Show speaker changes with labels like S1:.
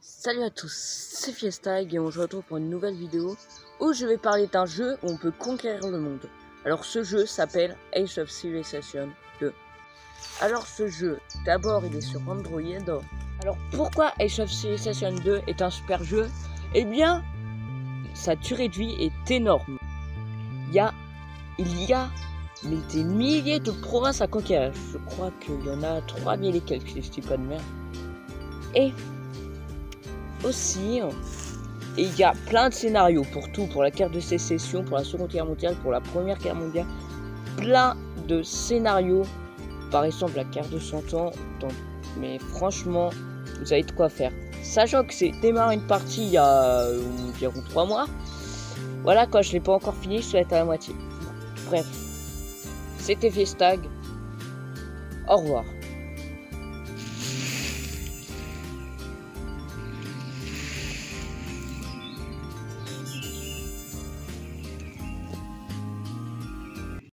S1: Salut à tous, c'est Fiestag et on se retrouve pour une nouvelle vidéo où je vais parler d'un jeu où on peut conquérir le monde. Alors ce jeu s'appelle Age of Civilization 2. Alors ce jeu, d'abord il est sur Android. Alors pourquoi Age of Civilization 2 est un super jeu? Eh bien, sa durée de vie est énorme. Il y a des milliers de provinces à conquérir. Je crois qu'il y en a 3000 et quelques, si je dis pas de merde. Et aussi, il y a plein de scénarios pour tout, pour la guerre de sécession, pour la Seconde Guerre mondiale, pour la Première Guerre mondiale, plein de scénarios, par exemple la guerre de 100 ans, mais franchement, vous avez de quoi faire. Sachant que c'est démarré une partie il y a environ 3 mois, voilà quoi, je l'ai pas encore fini, je dois être à la moitié. Bref, c'était Fiestag, au revoir.